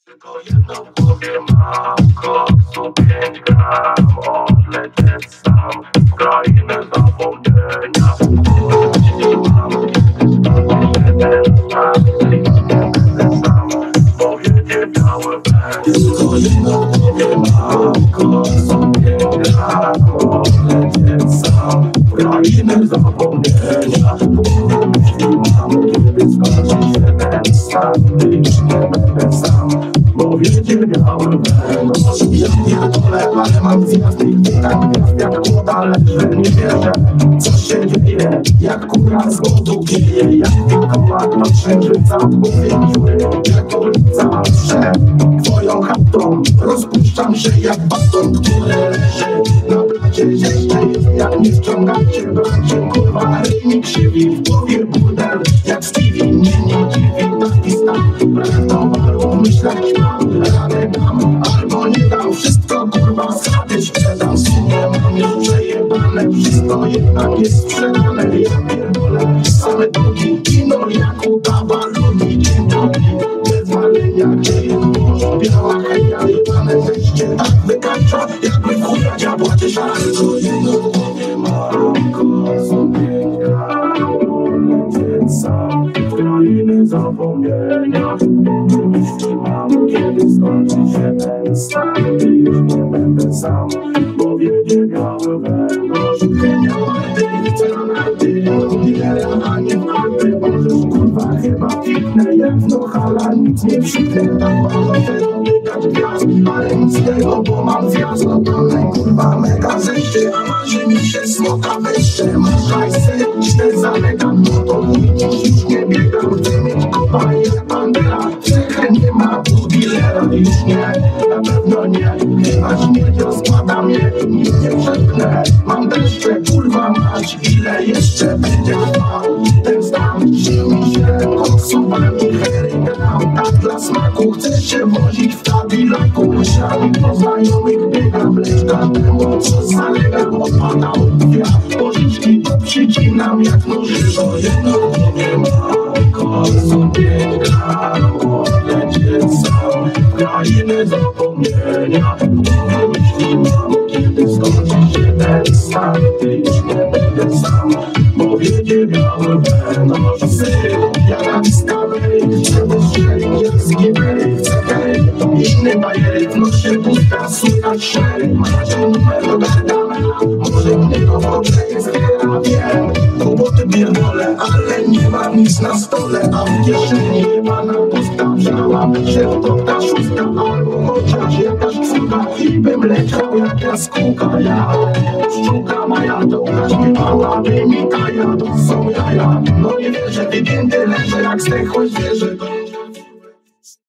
Tylko jedno w głowie mam, koksu 5 gram, odlecieć sam w krainę zapomnienia. Jeśli mam jeden sam, będę sam, powiedzie biały węż. Tylko jedno w głowie mam, koksu 5 gram, odlecieć sam w krainę zapomnienia. Jeśli mam kiedy skończy się ten stan, już nie będę sam, powiedzie biały węż. Ja pierdolę, ale mam zjazd i chwytam gwiazd jak kłoda, lecz nie wierzę, co się dzieje. Jak kura z głodu pieje, jak wilkołak do księżyca, mówię dziury, jak ulica prze twoją chatą. Rozpuszczam się jak baton, który leży na blacie. Jeszcze jest jak nie wciągacie, bracie, kurwa, ryjnik krzywi w głowie burdel, jak Stevie, mnie nie dziwi taki stan. Bratowalu, myśleć mam, radę dam, albo nie dam, wszystko kurwa schady sprzedam. W sumie mam już przejebane, wszystko jednak jest sprzedane. Ja pierdolę, same długi, kino jak udawa ludzi. Dzień dobry, bez walenia, gdzie jest burz, biała heja, jebane teście, tak wykańcza, jakby chuja diabła cieszara. Tylko jedno w głowie mam, koksu 5 gram, lecieć sam w krainę zapomnienia. Jeśli mam kiedy skończy się ten stan, już nie będę sam, powiedzie biały węgorz. Genialny, celonaty, a nie warty, możesz kurwa chyba piknę, jak no hala, nic nie przyknę. Tak bardzo chcę dotykać gwiazd, ale nic z tego, bo mam zjazd. No dolnej kurwa mega zejście, a marzy mi się smoka wejście. Masz hajsy, źle zalegam, no to mój dziś już nie biegam. Chcę mieć kopa jak bandera, cechę nie ma u dealera. Już nie, na pewno nie, chyba śmiercią składa mnie, nic nie przepnę. Mam deszcze, kurwa mać, ile jeszcze będzie trwał ten stan? Żył mi się koksuwami herygram, tak dla smaku chcę się wozić w Cadillacu. Myślami po znajomych biegam, lecz temu co zalegam, odpadał kwiat pożyczki, to przycinam jak nożywo. Jedno w głowie mam, koksu 5 gram, odlecieć sam w krainę zapomnienia. Jeśli mam kiedy skończy się ten stan, już nie będę sam, powiedzie biały węgorz. Sył, ja na Discovery, chcę wystrzelić jak z givery. Chcę hej, inny bajery, w nosie pustka, słychać szereg. Macie numer do Gargamela, może mnie to w oczy jest hiera, wiem. Kłopoty pierdolę, ale nie mam nic na stole, a w kieszeni jebana pustka. Wzięłaby się w to ta szóstka, albo chociaż jakaś czwórka i bym leciał jak jaskółka. Ja, szczuka moja dołka, śpiewałaby mi kaja, to są jaja. No nie wierzę, wygięty leżę jak zdechłe zwierzę.